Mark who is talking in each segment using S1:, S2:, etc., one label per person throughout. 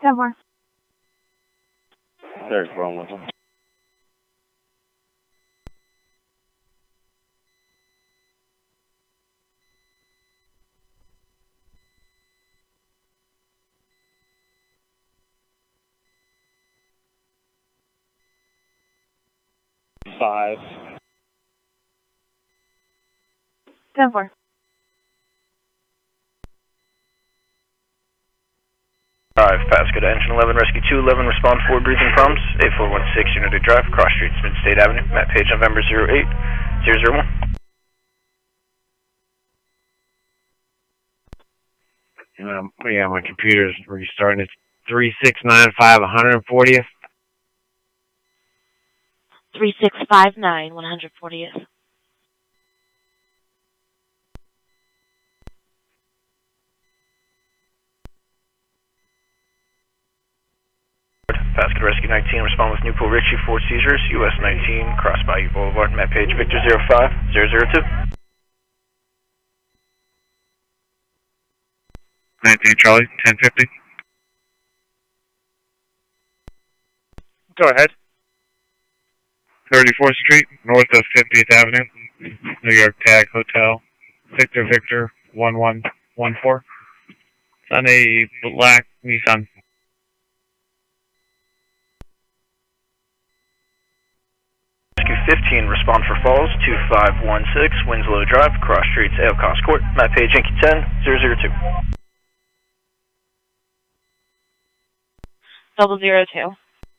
S1: 10-4.
S2: There's wrong with them. Five.
S1: 10-4.
S3: Pass go to engine 11, rescue 211, respond forward, breathing problems, 8416 Unity Drive, Cross Street, Mid-State Avenue, map page November 08001.
S2: Yeah, my computer's restarting. It's 3695 140th.
S1: 3659 140th.
S3: Pass go to rescue 19, respond with Newport Ritchie, 4 seizures, US 19, Cross Bayou Boulevard, map page Victor 05002.
S2: 19 Charlie, 1050. Go ahead. 34th Street, north of 50th Avenue, New York Tag Hotel, Victor 1114. It's on a black Nissan.
S3: Rescue 15, respond for falls, 2516 Winslow Drive, Cross Streets, Ailcox Court, map page Yankee 10 002.
S1: 002.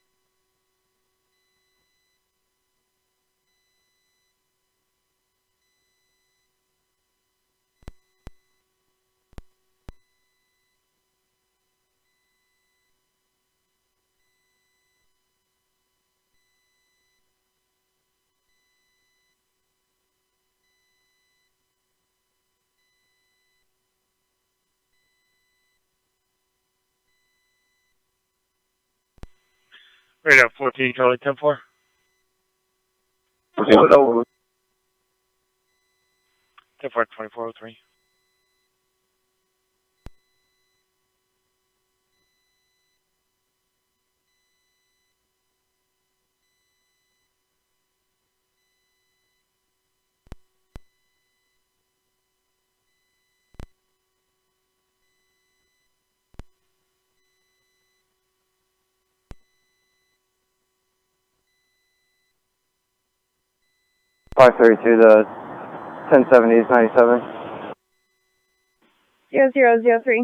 S2: Right up 14 Charlie, 10-4.
S4: Okay, what over?
S2: 10-4, 2403.
S4: Five 32, the 1070 is 97.
S1: 0003.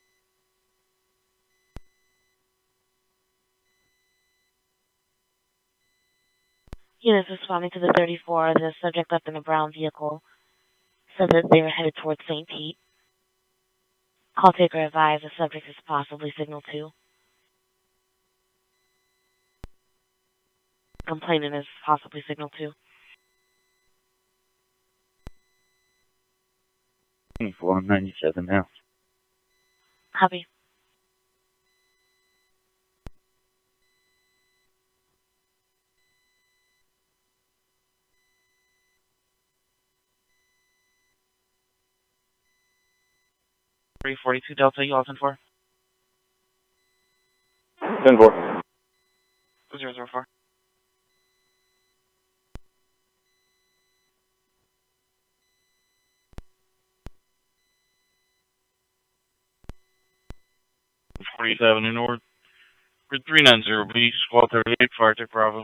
S1: Units responding to the 34. The subject left in a brown vehicle said that they were headed towards St. Pete. Call taker advised the subject is possibly signal 2. Complainant is possibly signal 2.
S2: 497 now.
S1: Copy.
S2: .342 Delta, you all 10-4.
S4: 10-4.
S2: 004. .47 north. For 390B, Squad 38, Fire Tech Bravo.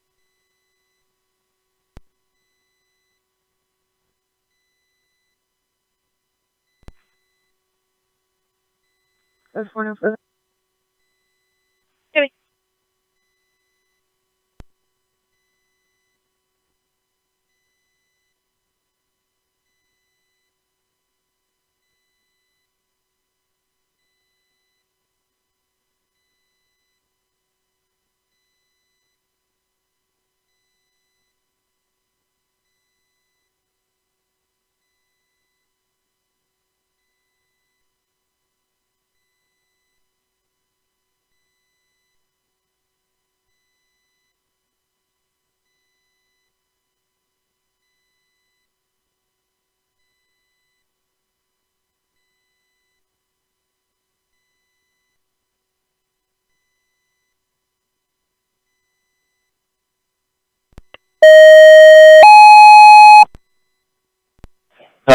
S1: That's 404. Copy.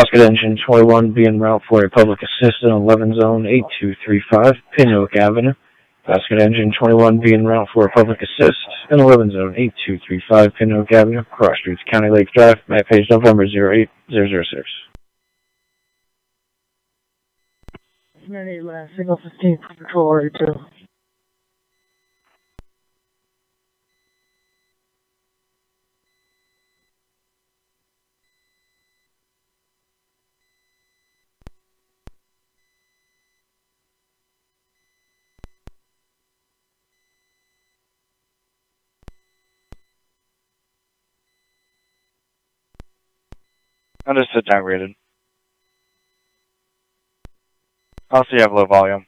S2: Basket Engine 21 be en route for a public assist in 11 Zone 8235 Pinhook Avenue. Basket Engine 21 be en route for a public assist in 11 Zone 8235 Pinhook Avenue, Cross Streets, County Lake Drive, map page November 08006.
S1: 98 last, signal 15, control area 2.
S2: Understood, downgraded. Also, you have low volume.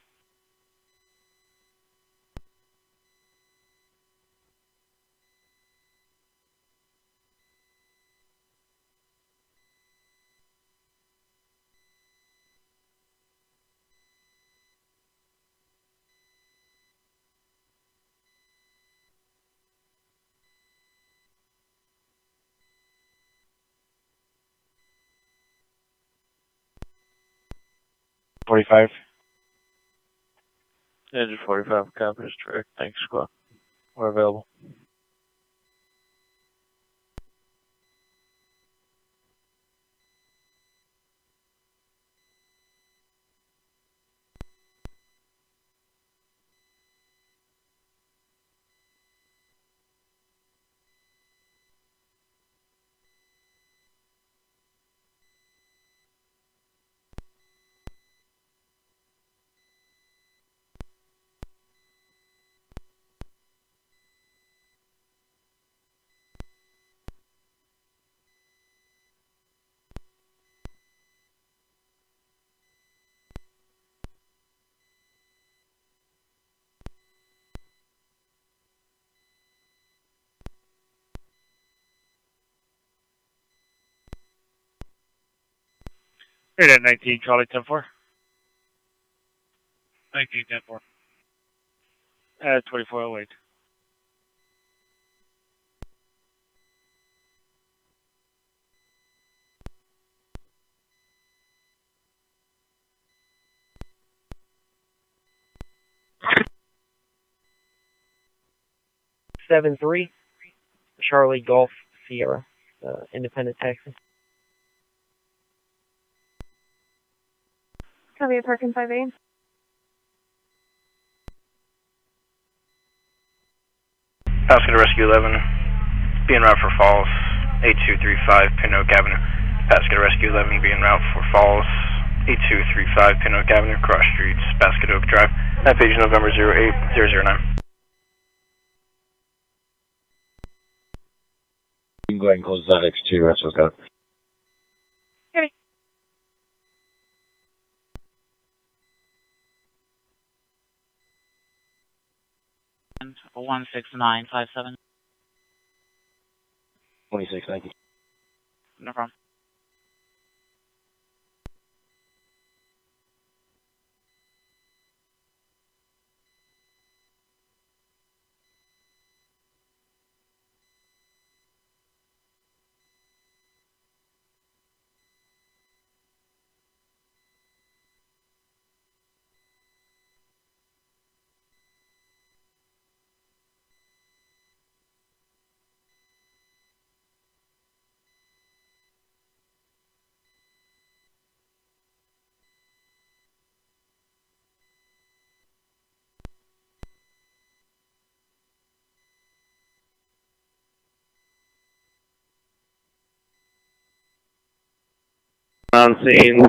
S2: .45. Engine 45, copy is direct. Thanks, squad. We're available. Here at 19, Charlie 10-4. 19, 10-4. 2408.
S5: Seven three, Charlie Golf Sierra, Independent Taxi.
S6: Copy, Parkin 5A.
S3: Passenger Rescue 11, be en route for Falls, 8235 Pinhook Avenue. Passenger Rescue 11, be en route for Falls, 8235 Pinhook Avenue, Cross Streets, Basket Oak Drive. Map page November 08009.
S2: You can go ahead and close that X2, that's what's got it.
S1: 16957.
S2: 26, thank you.
S1: No problem.
S4: On scene.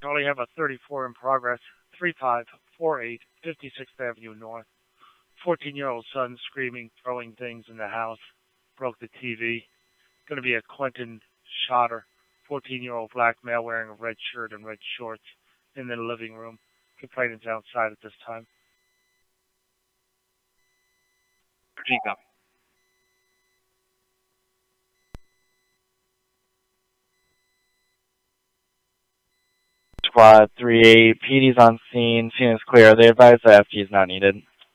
S6: Charlie, have a 34 in progress, 3548 56th Avenue North. 14-year-old son screaming, throwing things in the house, broke the TV. Going to be a Quentin Shotter, 14-year-old black male wearing a red shirt and red shorts in the living room. Complainant's outside at this time.
S7: G copy.
S8: Squad 3-8, PD's on scene, scene is clear. They advise that FG is not needed.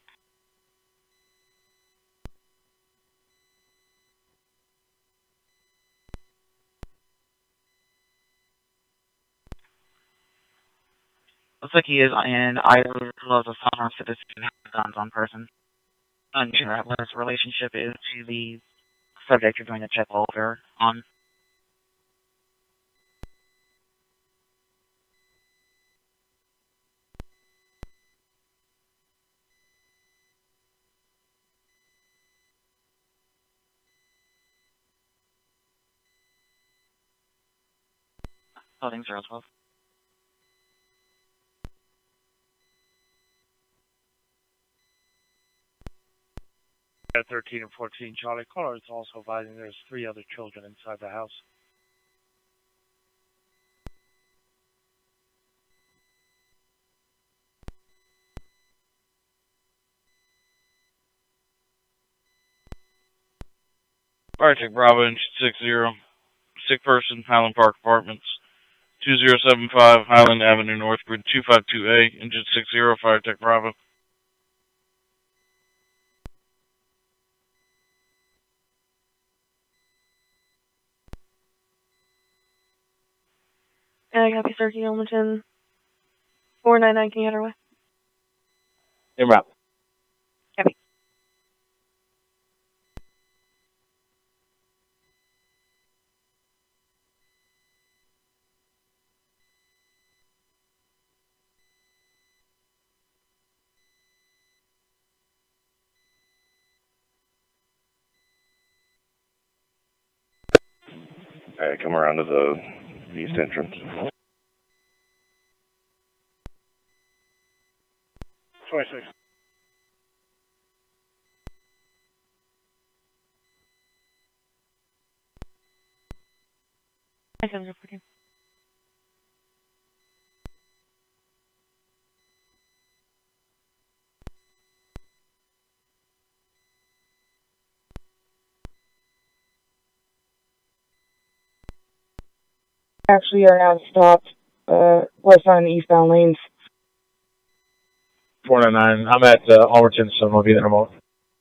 S9: Looks like he is in either of the firearm citizen guns on person. Unsure what his relationship is to the subject you're doing a check over on. Holding 012.
S6: At 13 and 14, Charlie. Caller is also advising there's 3 other children inside the house.
S10: Fire Bravo, 60, sick person, Highland Park Apartments, 2075 Highland Avenue North, grid 252A, engine 60, Fire Bravo.
S11: I copy 13 Elmerton. 499, can you head our way?
S8: En route.
S11: Copy.
S12: Alright, come around to the east entrance.
S6: 26.
S11: I can report you.
S13: Actually are now stopped west on the eastbound lanes.
S2: 499, I'm at Almerton, so I'll be there in a moment.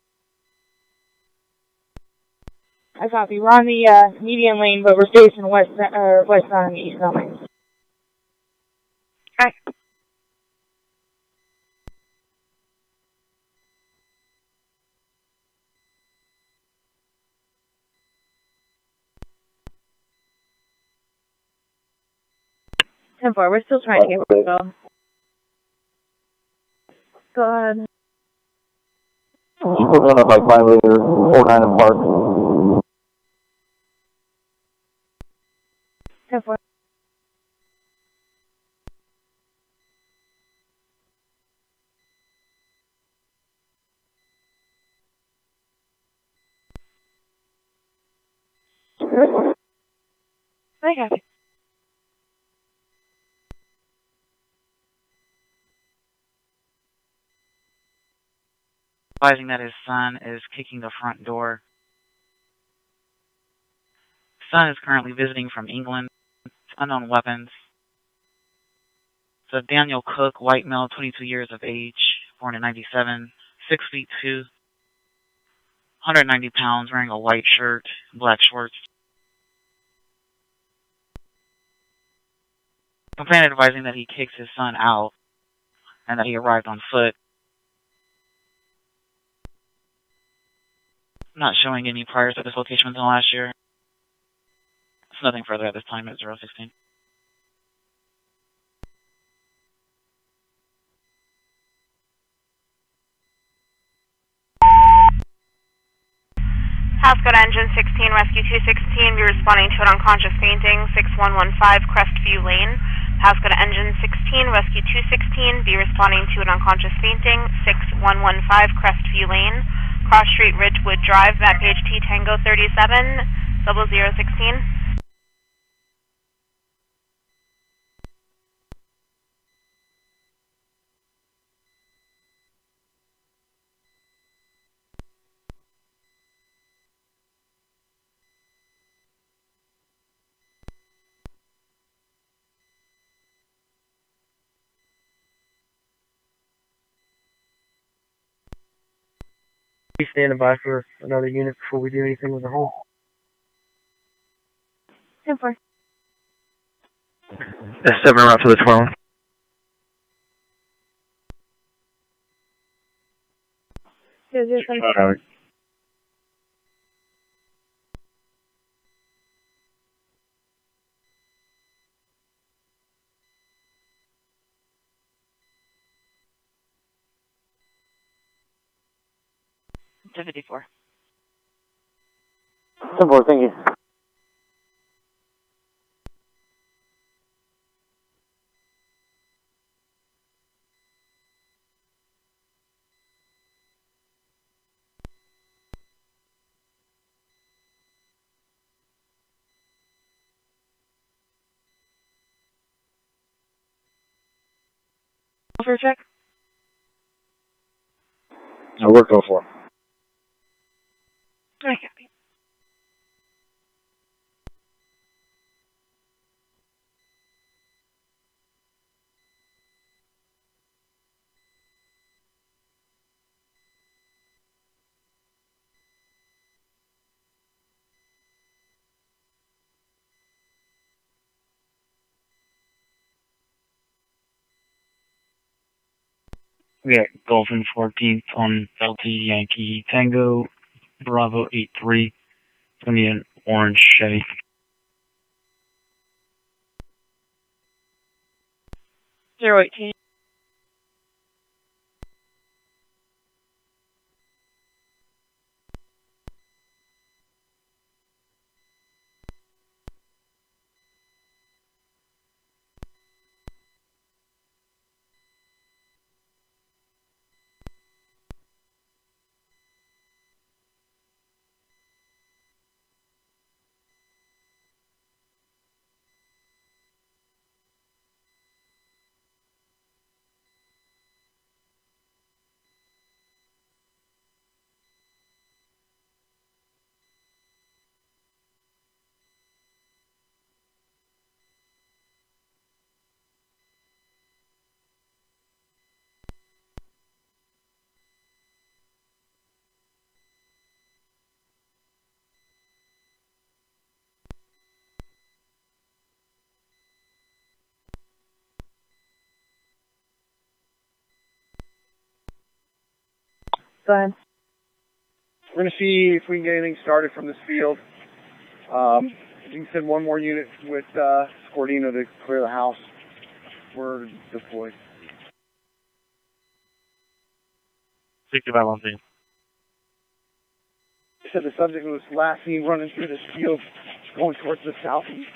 S13: I copy. We're on the median lane, but we're facing west on the eastbound lanes.
S11: Alright. Tempo, we're still trying to get Will. Go ahead.
S4: You put one up like 5 later, 49 in park.
S11: Tempo. I copy.
S9: Advising that his son is kicking the front door. Son is currently visiting from England. Unknown weapons. So Daniel Cook, white male, 22 years of age, born in 97, 6'2", 190 pounds, wearing a white shirt, black shorts. Complainant advising that he kicks his son out and that he arrived on foot. Not showing any priors at this location within the last year. It's nothing further at this time at 016.
S14: House Code Engine 16, Rescue 216, be responding to an unconscious fainting, 6115 Crestview Lane. Pasco to engine 16, rescue 216, be responding to an unconscious fainting, 6115 Crestview Lane, Cross Street, Ridgewood Drive, map page T Tango 37, 0016.
S5: Be standing by for another unit before we do anything with the hull.
S11: 10-4.
S2: S7 route to the 12.
S11: Zero.
S1: 54.
S4: 10-4, thank you.
S11: For a check?
S2: No, we're go for.
S11: I copy.
S15: We got Golfin 14th on LT Yankee Tango, Bravo 83. It's going to be an orange Chevy.
S11: 018. Go ahead.
S16: We're going to see if we can get anything started from this field. We can send one more unit with Scordino to clear the house. We're deployed.
S15: 65 on scene.
S16: Said the subject was last seen running through this field, going towards the southeast.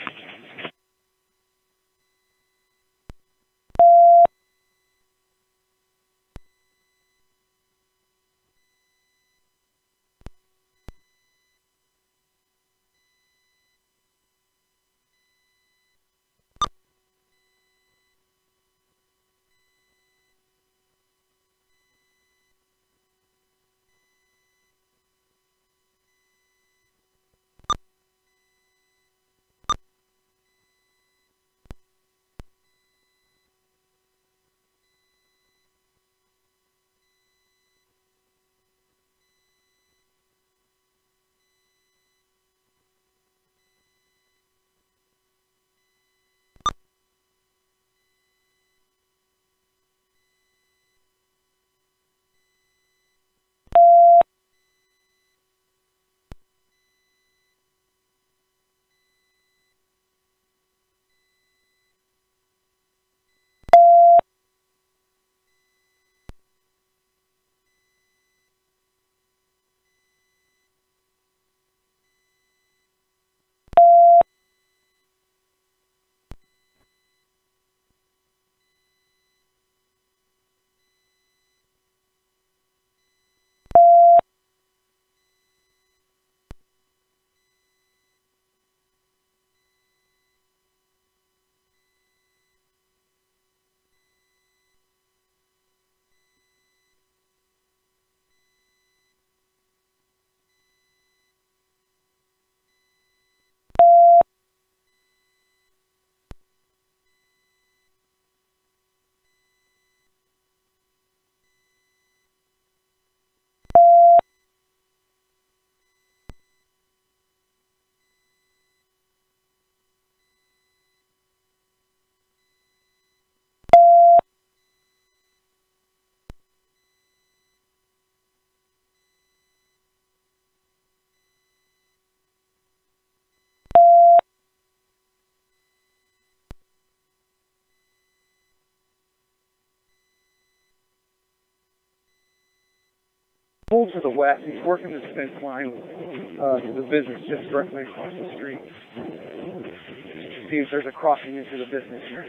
S16: pulled to the west. He's working this fence line to the business just directly across the street. See if there's a crossing into the business here.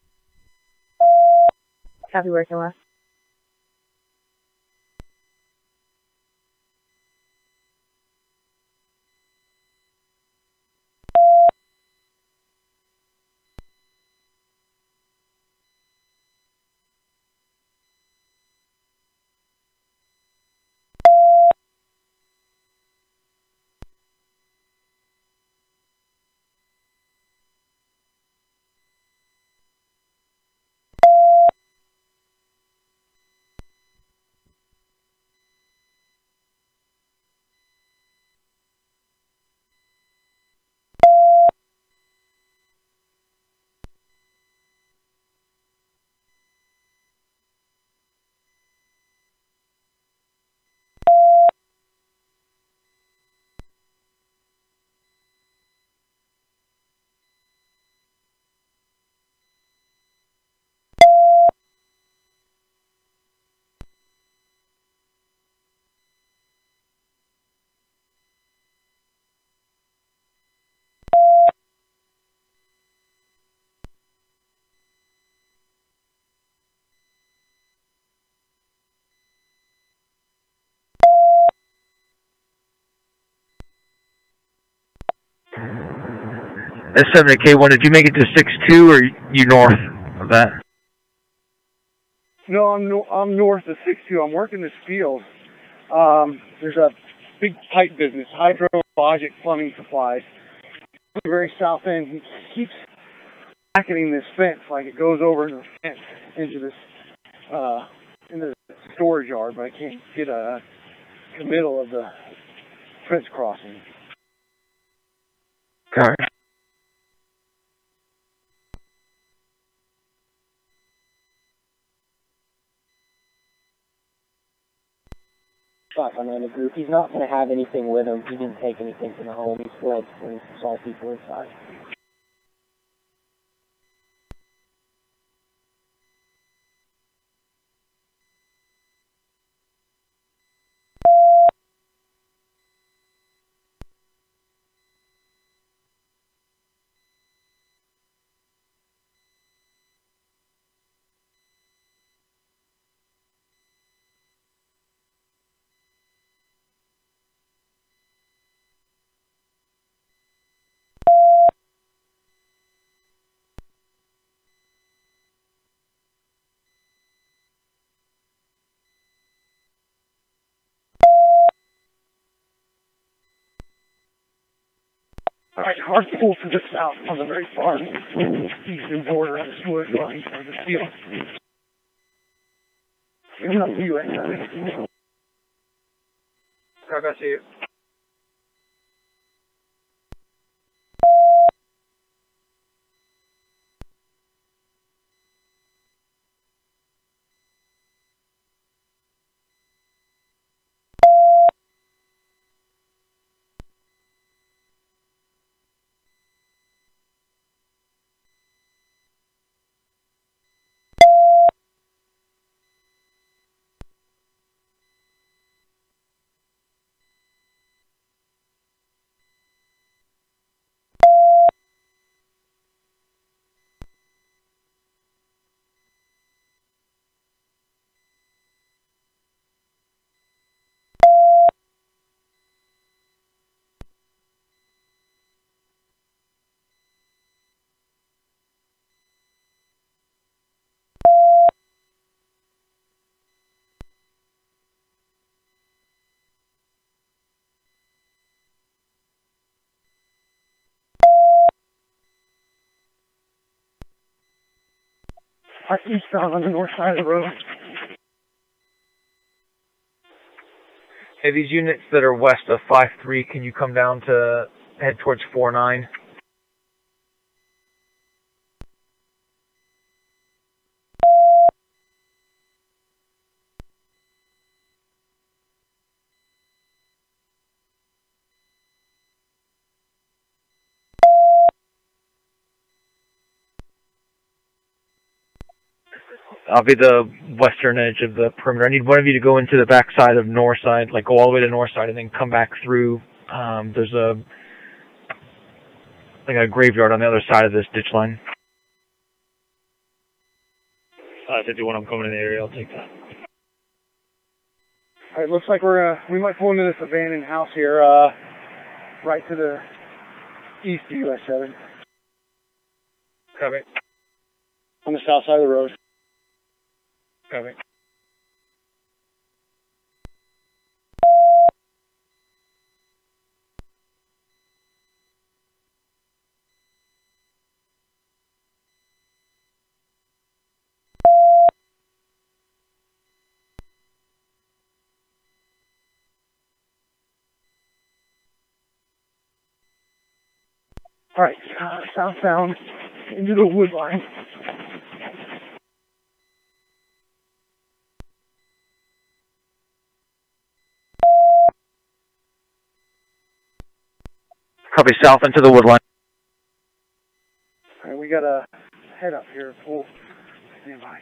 S13: Copy, working left.
S17: S7 to K1, did you make it to 6-2 or you north of that?
S16: No, I'm north of 6-2. I'm working this field. There's a big pipe business, Hydrologic Plumbing Supplies. Very south end. He keeps bracketing this fence like it goes over the fence into this into the storage yard, but I can't get the middle of the fence crossing.
S17: Car.
S5: On the group. He's not going to have anything with him. He didn't take anything from the home. He fled when he saw people inside.
S16: Alright, hard pull to the south on the very far eastern border of this wood line of the field. Giving up to you right now. I see you. Our eastbound on the north side of the road.
S17: Hey, these units that are west of 5-3, can you come down to head towards 4-9? I'll be the western edge of the perimeter. I need one of you to go into the back side of north side, like go all the way to north side and then come back through. There's a graveyard on the other side of this ditch line. 51, I'm coming in the area, I'll take that.
S16: Alright, looks like we might pull into this abandoned house here, right to the east of US 7.
S17: Copy.
S16: On the south side of the road.
S17: Copy.
S16: Alright, southbound into the wood line.
S17: Copy, south into the wood line.
S16: Alright, we got a head up here, full standby.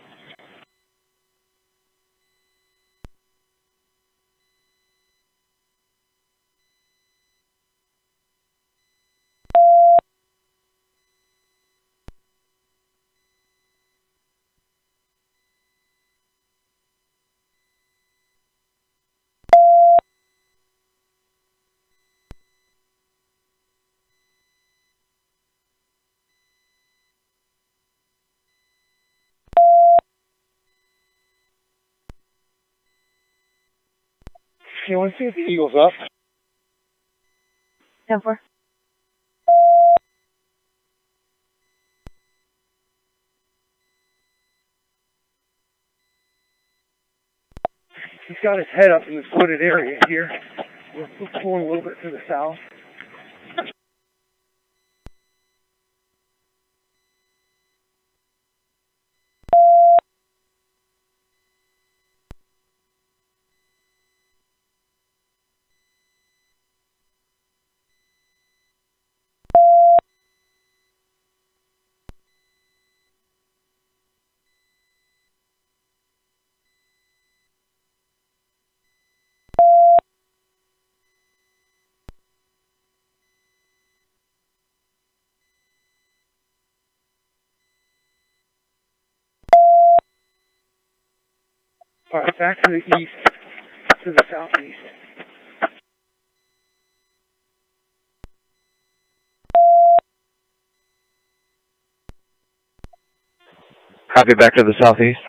S16: You want to see if the eagle's up?
S11: 10-4.
S16: He's got his head up in this wooded area here. We're pulling a little bit to the south. Alright, back to the east, to the southeast.
S17: Copy, back to the southeast.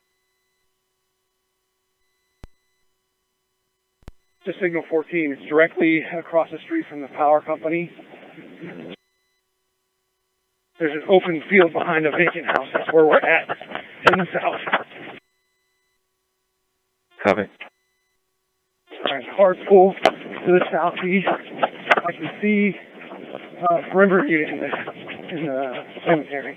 S16: To signal 14, it's directly across the street from the power company. There's an open field behind a vacant house. That's where we're at, in the south.
S17: Copy.
S16: Alright, hard pull to the southeast. I can see perimeter unit in the cemetery.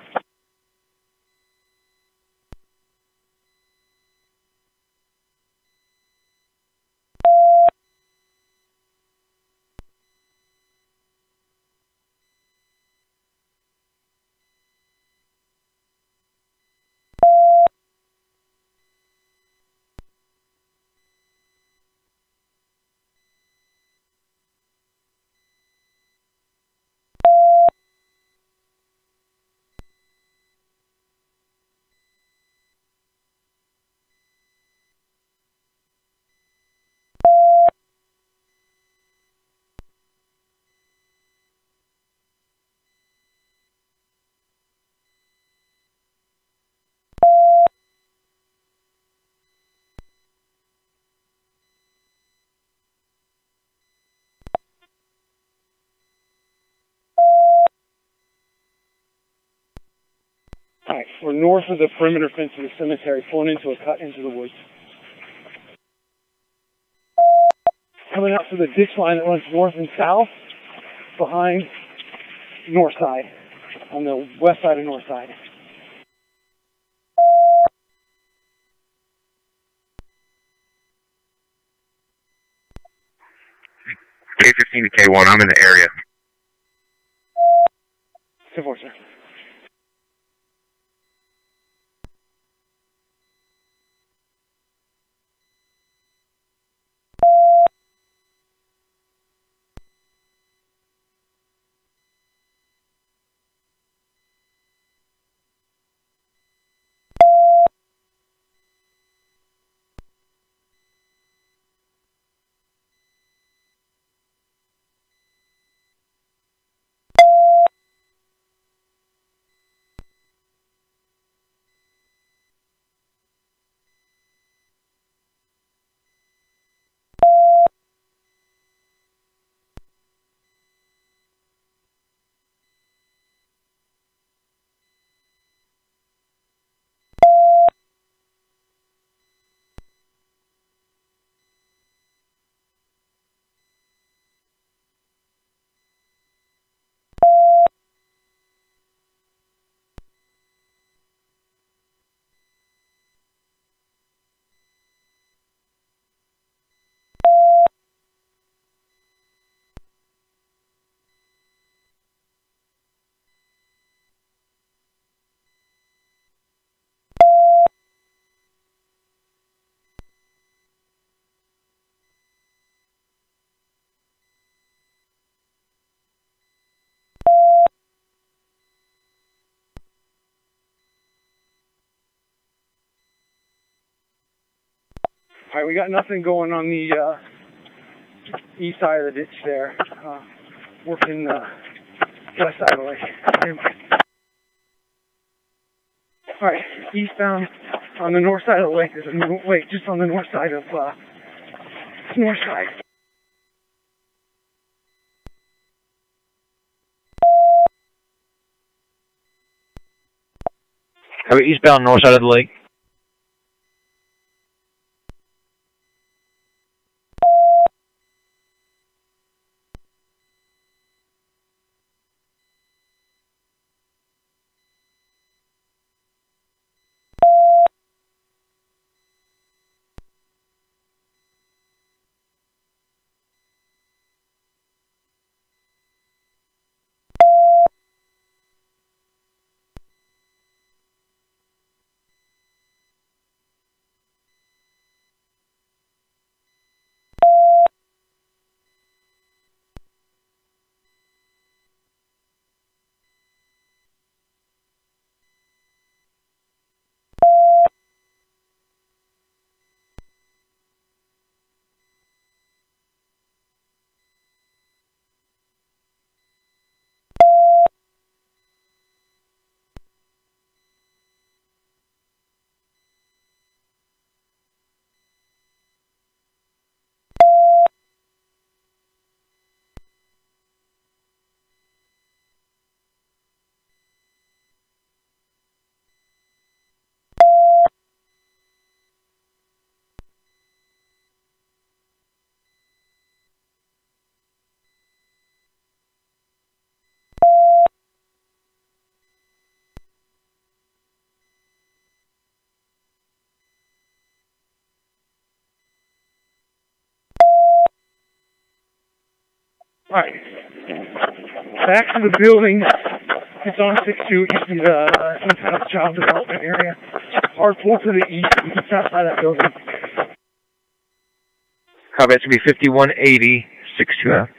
S16: Alright, we're north of the perimeter fence of the cemetery, pulling into a cut into the woods. Coming out to the ditch line that runs north and south, behind north side, on the west side of north side.
S12: K15 to K1, I'm in the area.
S16: 10-4, sir. Alright, we got nothing going on the east side of the ditch there. Working the west side of the lake. Alright, eastbound on the north side of the lake. There's a new lake just on the north side of north side.
S17: Have eastbound north side of the lake.
S16: Alright, back to the building. It's on 6-2. It used to be some kind of child development area. Hard pull to the east. It's outside that building.
S17: Copy, that's going to be 5180, 6-2.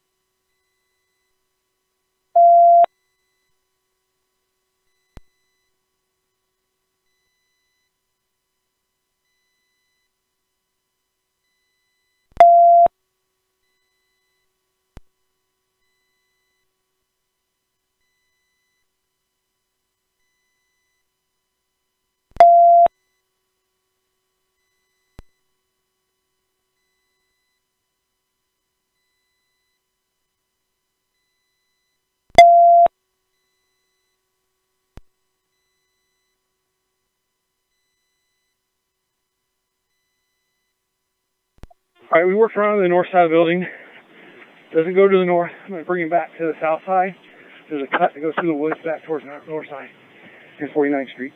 S16: Alright, we worked around to the north side of the building. Doesn't go to the north. I'm going to bring him back to the south side. There's a cut that goes through the woods back towards the north side in 49th Street.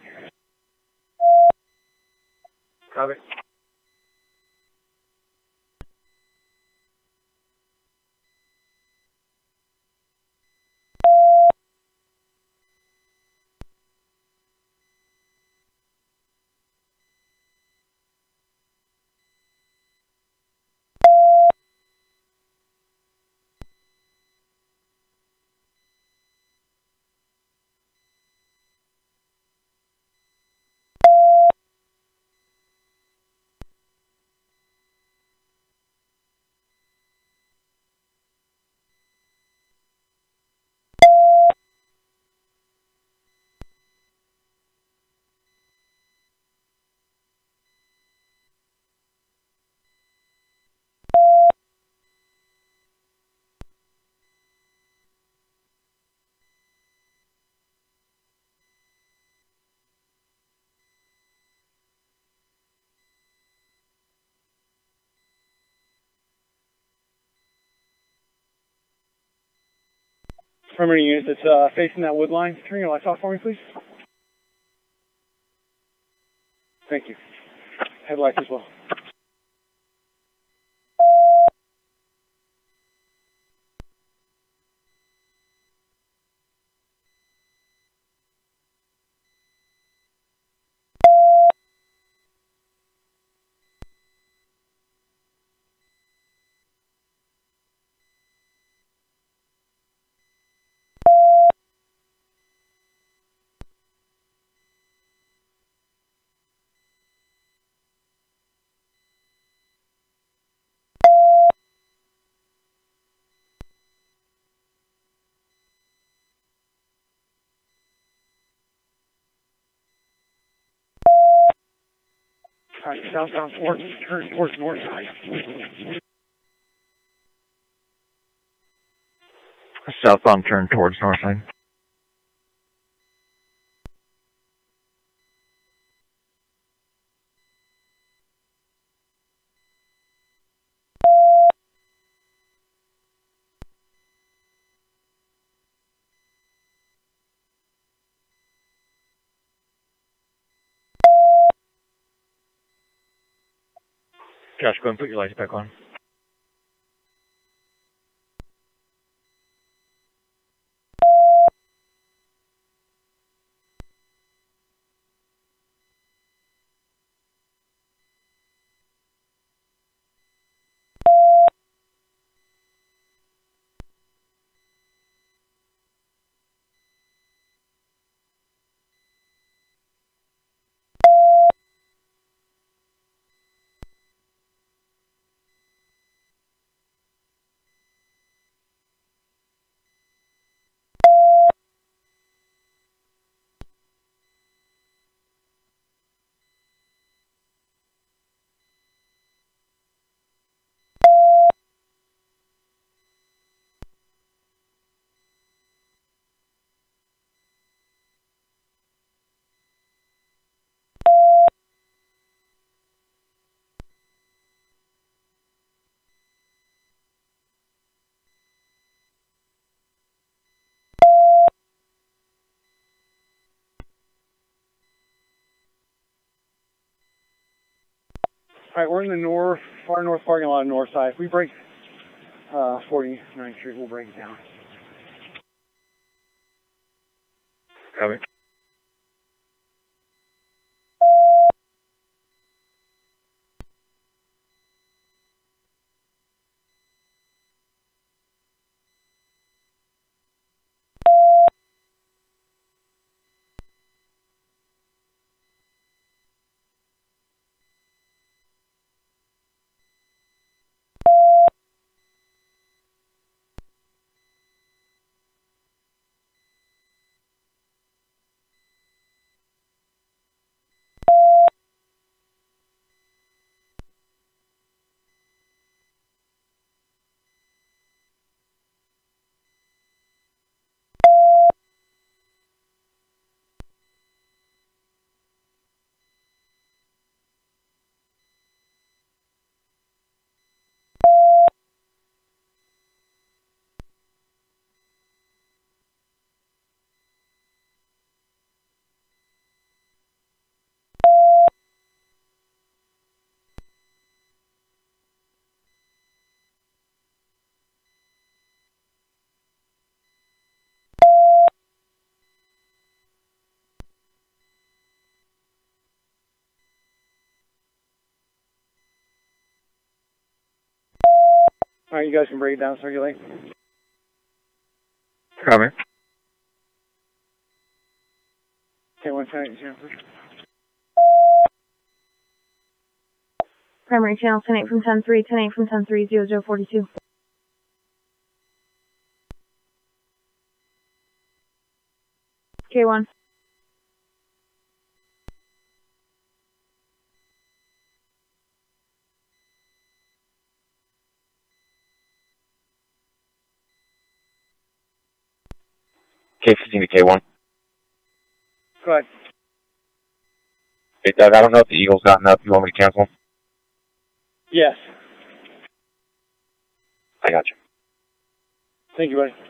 S16: Copy. Perimeter unit that's facing that wood line. Turn your lights off for me, please. Thank you. Headlights as well. Alright, southbound turn towards north side.
S17: Southbound turn towards north side. Josh, go and put your lights back on.
S16: Alright, we're in the far north parking lot on the north side. If we break 49th Street, we'll break it down.
S17: Copy.
S16: Alright, you guys can break it down, circulate.
S17: Copy.
S16: Okay, 110,
S13: Primary channel 10-8 from 10-3, 10-8 from 10-3, 0042. K1.
S12: K15 to K1.
S16: Go ahead.
S12: Hey, Doug, I don't know if the Eagle's gotten up. You want me to cancel?
S16: Yes.
S12: I got you.
S16: Thank you, buddy.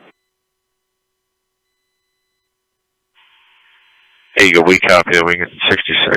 S12: Eagle, we copy. We get 66.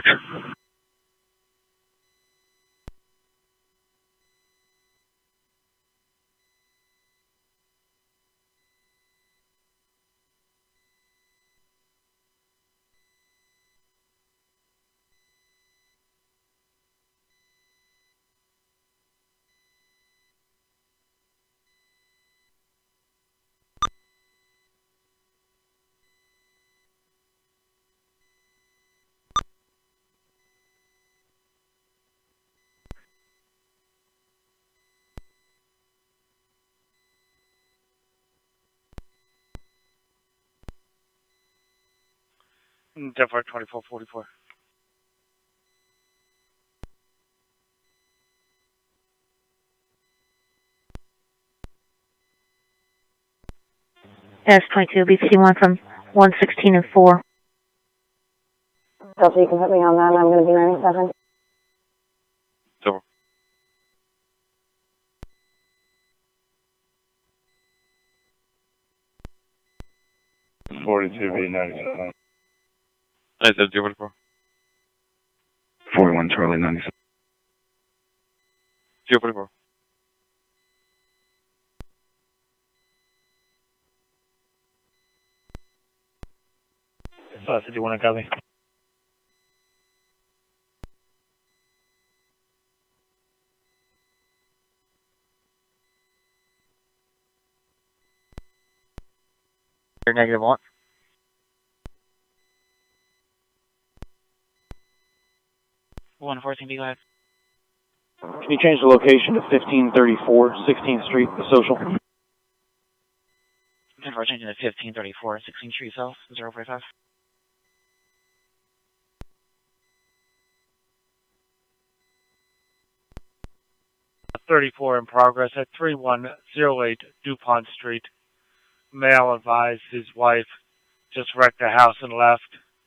S6: Denver 2444.
S18: S22, BPD1 from 116 and 4.
S13: Delta, you can put me on that, and I'm going to be 97.
S10: Over.
S12: B97.
S10: I said 044.
S12: 41 Charlie 97.
S10: 044.
S17: Did you want to copy?
S8: Negative 1.
S9: One 14, be glad.
S19: Can you change the location to 1534 16th Street, the social?
S9: 10-4, changing to 1534, 16th Street South, 045.
S6: A 34 in progress at 3108 DuPont Street. Male advised his wife just wrecked the house and left.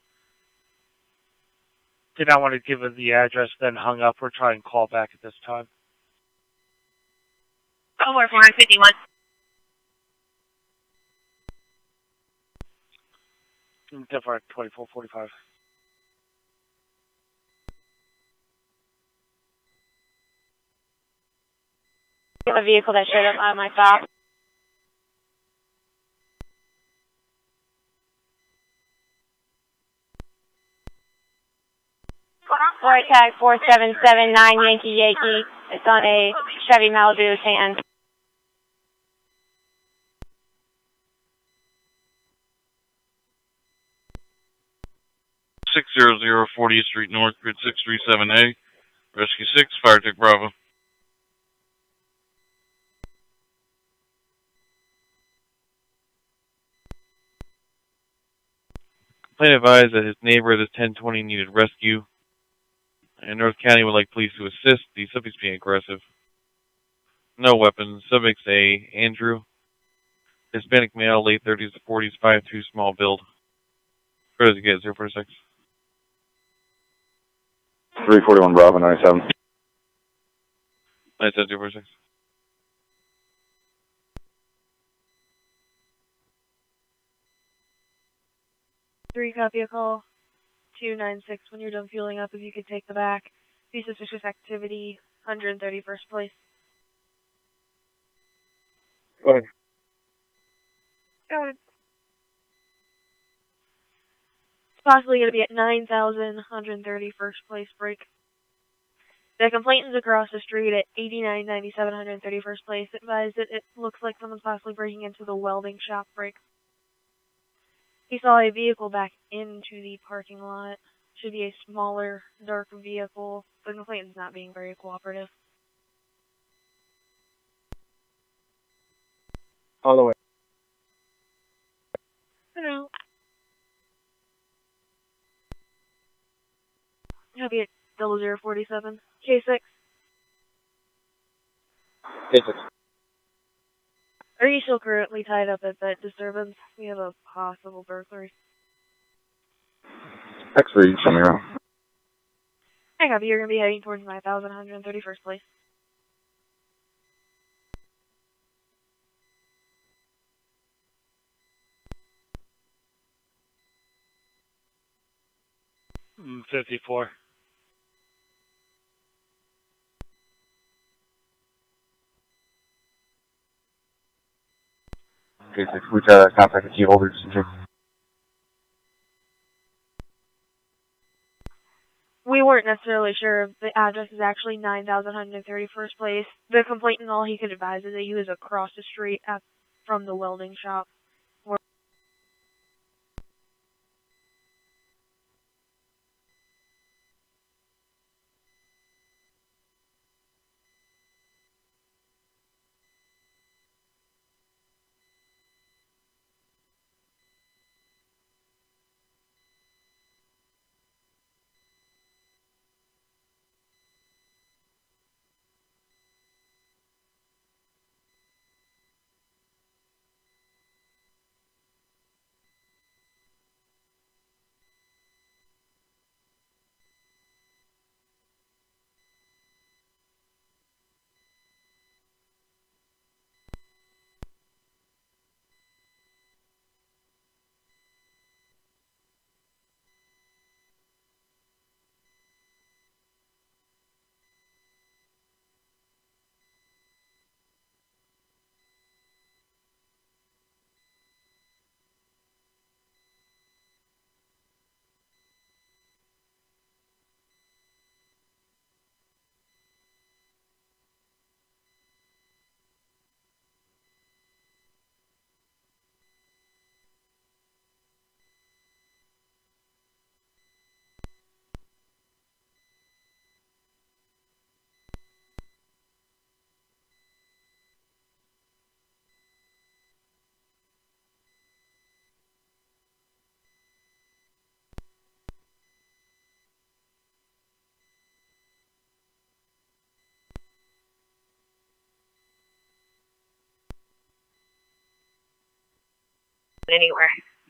S6: Did not want to give her the address, then hung up. We're trying to call back at this time.
S14: 451.
S6: Different 2445.
S13: A vehicle that showed up on my stop. Flight tag 4779 Yankee. It's on a Chevy Malibu tan.
S10: 600 40th Street North, grid 637A. Rescue 6, Fire Tech Bravo. Complainant advised that his neighbor at his 1020 needed rescue, and North County would like police to assist. The subject's being aggressive. No weapons. Subject's A. Andrew. Hispanic male, late 30s to 40s, 5'2", small build. Where does he get? 046.
S12: 341 Bravo 97.
S10: 97, 046.
S11: Three, copy a call. 296, when you're done fueling up, if you could take the back. See suspicious activity, 131st place.
S17: Go ahead.
S11: Got it. It's possibly going to be at 9,131st place break. The complainant's across the street at 8997 131st place. Advised that it looks like someone's possibly breaking into the welding shop break. He saw a vehicle back into the parking lot. Should be a smaller, dark vehicle. The complainant's not being very cooperative.
S17: All the way.
S11: Hello. Copy at 0047. K6.
S17: K6.
S11: Are you still currently tied up at that disturbance? We have a possible burglary.
S12: X-ray, show me around.
S11: I copy. You're going to be heading towards 9,131st place.
S6: 54.
S12: Okay, so we try to contact the key holders.
S11: We weren't necessarily sure if the address is actually 9,131st place. The complainant, all he could advise is that he was across the street from the welding shop. anywhere.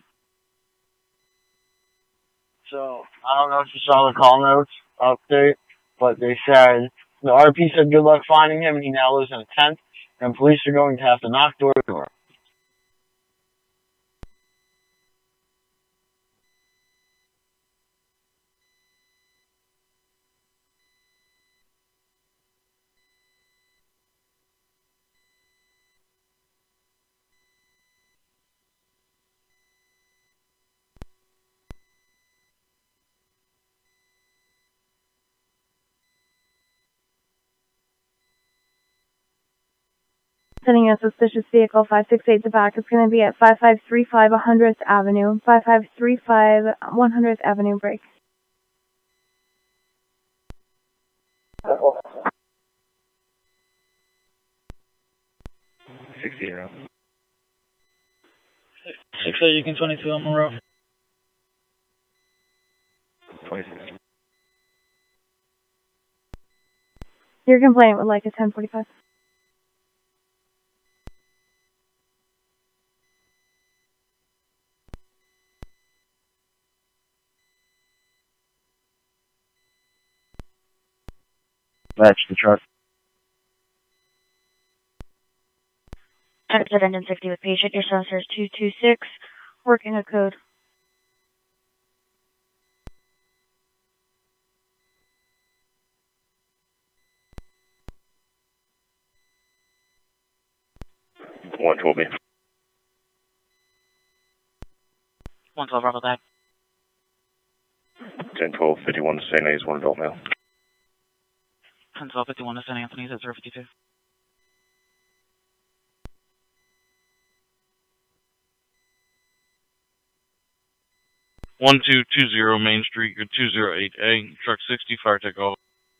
S15: So, I don't know if you saw the call notes update, but they said, the RP said good luck finding him, and he now lives in a tent, and police are going to have to knock door to door.
S20: Sending a suspicious vehicle 568 to back. It's going to be at 5535 100th Avenue. 5535 100th Avenue break.
S19: $60.
S15: 6 you can 22 on Monroe.
S19: 26.
S20: Your complaint would like a 1045.
S19: Match the truck.
S1: Exit engine 60 with patient. Your sensor is 226. Working a code.
S12: One told me.
S9: 112 Bravo back.
S12: 10-12, 51 to St. A's, one adult male.
S9: 10-12, 51 to St. Anthony's at 052.
S10: One two two zero Main Street, your 208A, truck 60, fire takeoff.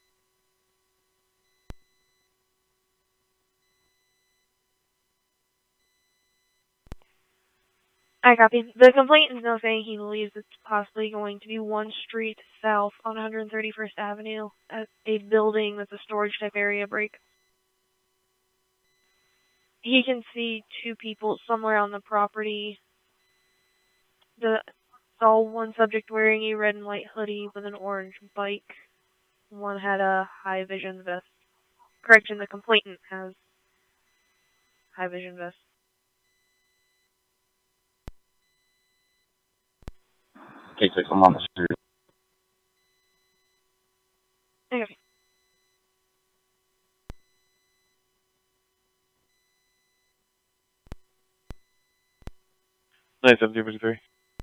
S11: I copy. The complainant is now saying he believes it's possibly going to be one street south on 131st Avenue at a building that's a storage type area break. He can see two people somewhere on the property. Saw one subject wearing a red and white hoodie with an orange bike. One had a high vision vest. Correction, the complainant has high vision vest.
S19: Take 6, I'm on the street.
S11: Okay.
S10: Nice, 1753.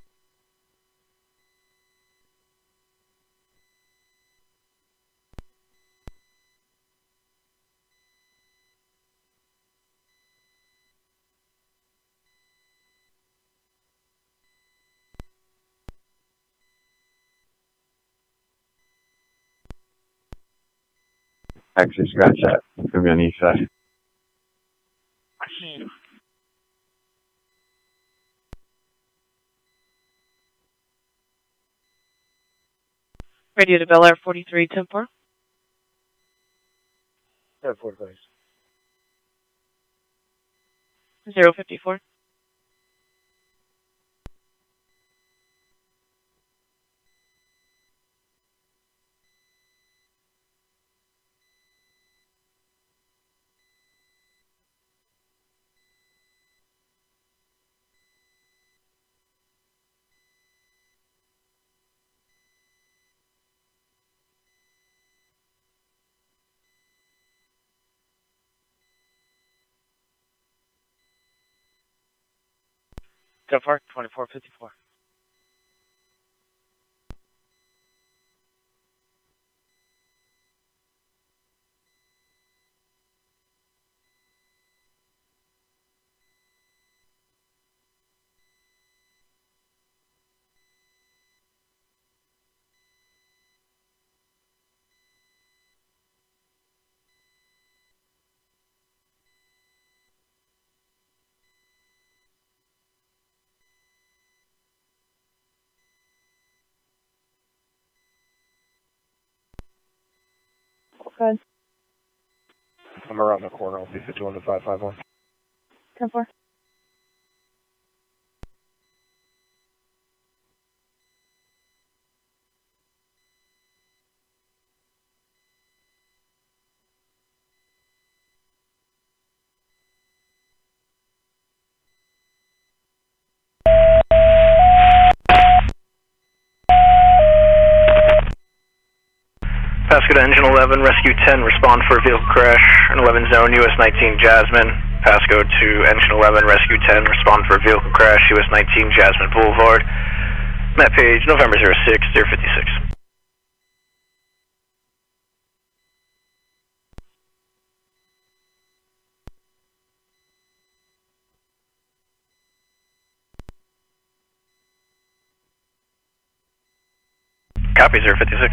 S19: Actually, scratch that. Could be on the east side.
S13: Radio to Bel Air 43, 10-4.
S6: Yeah, 45.
S13: 054.
S6: Ten Park, 2454.
S20: Good.
S19: I'm around the corner. I'll be 51 to 551.
S20: 10-4.
S3: to Engine 11, Rescue 10, respond for a vehicle crash in 11 zone, US 19 Jasmine. Passcode to Engine 11, Rescue 10, respond for a vehicle crash, US 19 Jasmine Boulevard. Map page, November 06, 056. Copy, 056.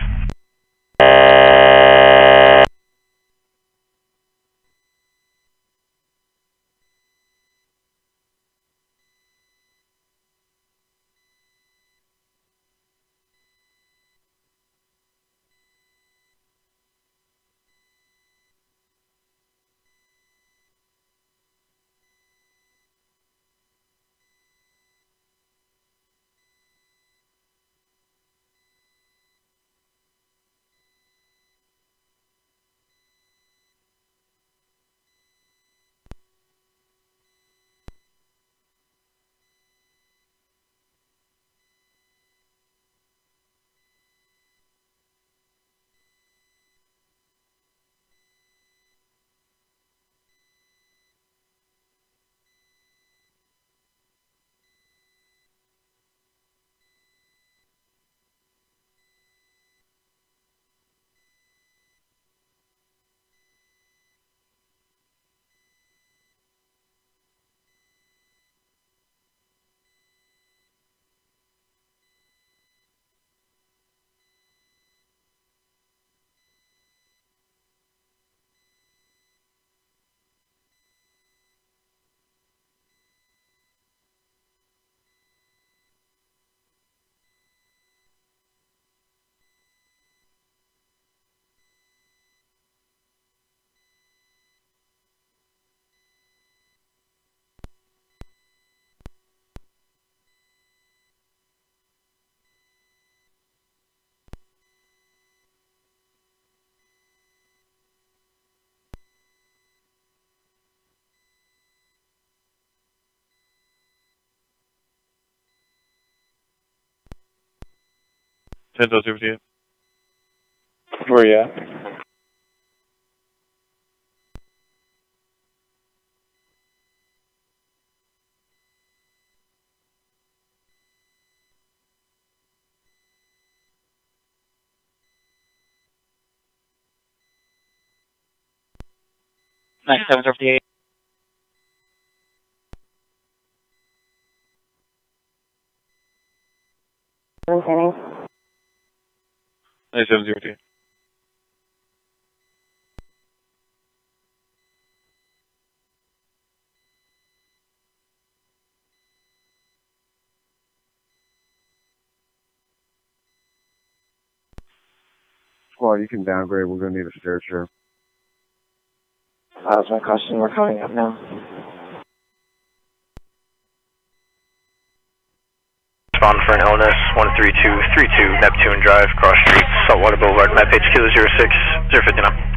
S10: Ten-0, 058.
S19: Where you at?
S9: Nice, 758.
S10: Nice, 708.
S12: Squad, you can downgrade. We're going to need a stair chair.
S5: That was my question. We're coming up now.
S3: Respond for an illness, 13232 Neptune Drive, Cross Street, Saltwater Boulevard. Map page Kilo 06, 059.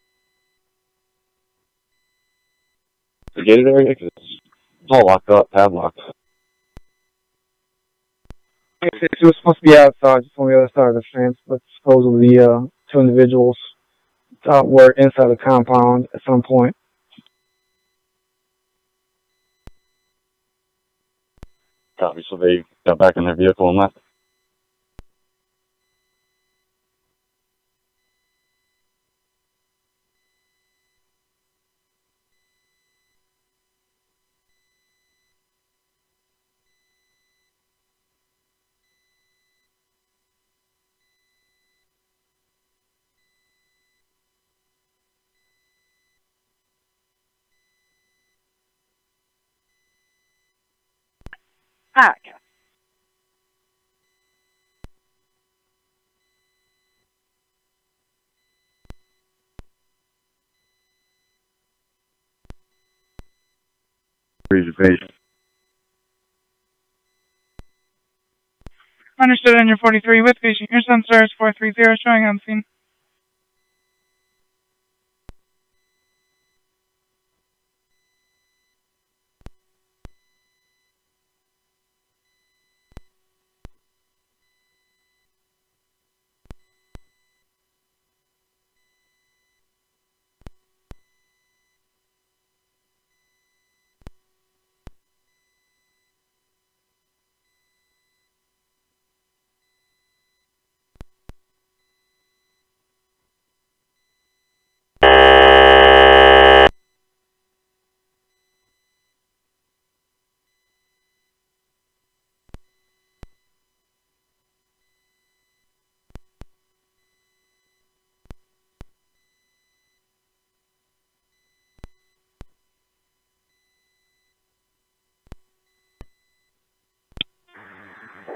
S19: The gated area? 'Cause it's all locked up, padlocked.
S16: It was supposed to be outside, just on the other side of the fence, but supposedly two individuals were inside the compound at some point.
S19: Copy, so they got back in their vehicle and left.
S13: Alright.
S12: Reservation.
S13: Understood on your 43 with patient. Your sensor is 430 showing on scene.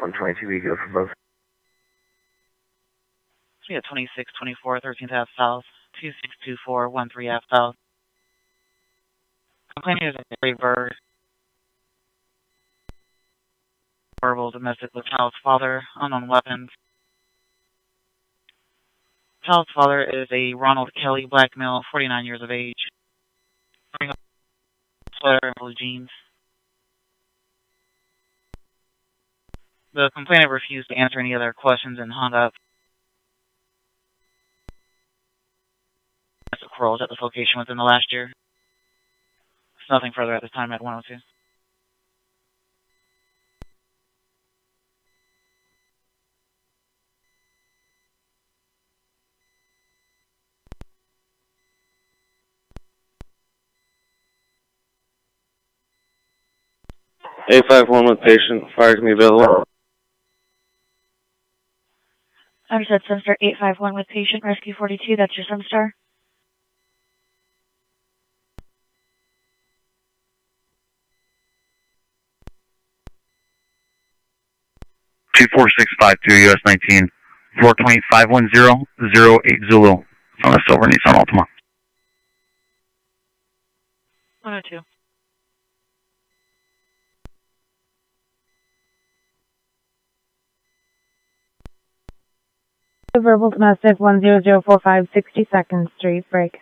S2: 122 Ego for both.
S9: We have 2624 13th Ave South, 2624 13 Ave South. Complaining is a Great Bird. Verbal domestic with child's father, unknown weapons. Child's father is a Ronald Kelly, black male, 49 years of age. Wearing a sweater and blue jeans. The complainant refused to answer any other questions and hung up. Quarrels at this location within the last year. There's nothing further at this time at 102.
S12: A51 with patient, fire can be available.
S1: Understood, Sunstar 851 with patient, rescue 42, that's your Sunstar.
S7: 24652 US 19 420 510 08 Zulu on the Silver Nissan Altima.
S11: 102.
S20: Verbal domestic 10045 62nd Street, break.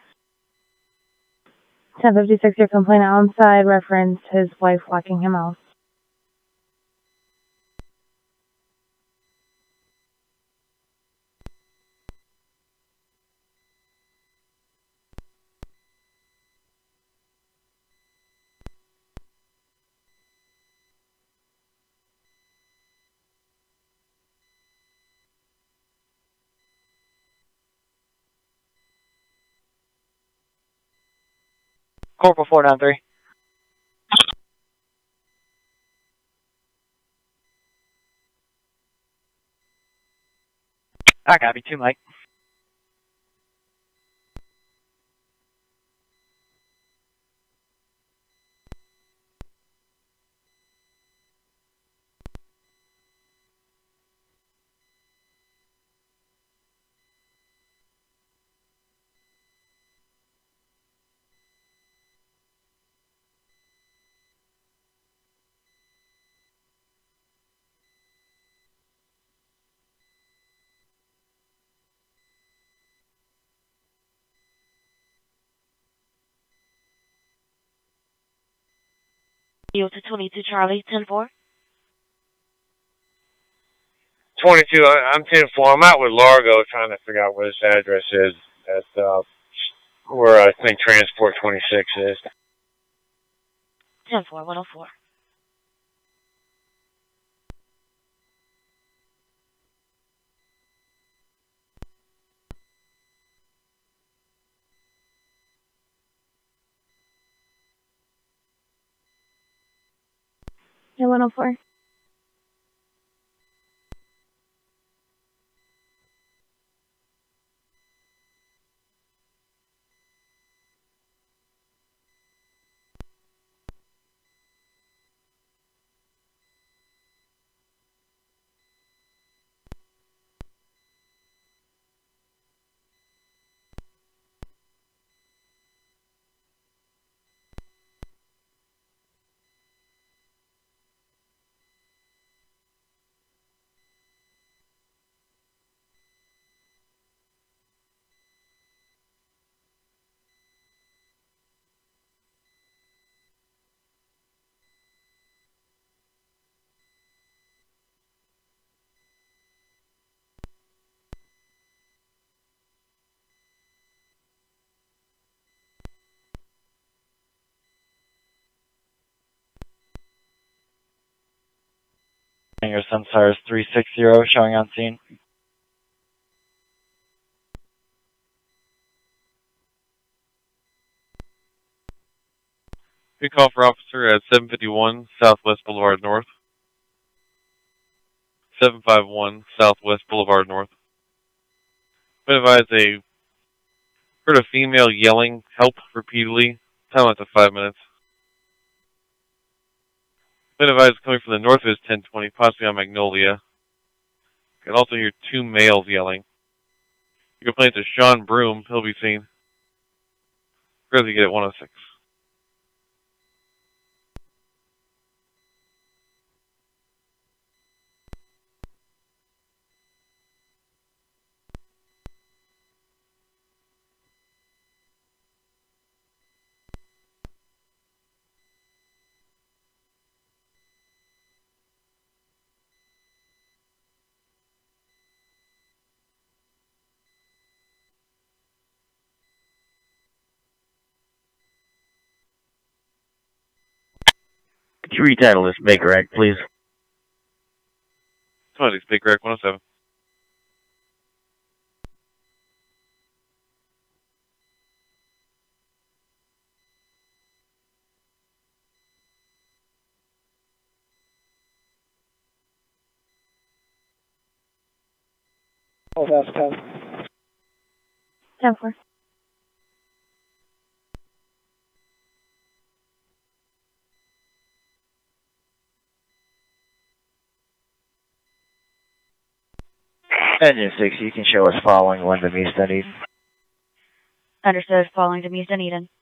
S20: 1056, your complainant on side referenced his wife locking him out.
S8: Corporal 493. I copy 2, Mike.
S1: Yield to 22 Charlie, 10-4.
S21: 22, I'm 10-4. I'm out with Largo trying to figure out where this address is. That's where I think Transport 26 is.
S1: 10-4, 104.
S20: Yeah, 104.
S8: Your Sunstar is 360 showing on scene.
S10: We call for officer at 751 Southwest Boulevard North. 751 Southwest Boulevard North. Been advised heard a female yelling help repeatedly. Time up to 5 minutes. Been advised coming from the north is 1020, possibly on Magnolia. You can also hear two males yelling. You can complain to Sean Broom, he'll be seen. Where does he get at 106?
S4: Could you retitle this Baker Act, please?
S10: 26 Baker Act 107.
S16: Oh, that's 10.
S20: 10-4.
S4: Engine 6, you can show us following London East Dunedin.
S1: Understood, following to East Dunedin.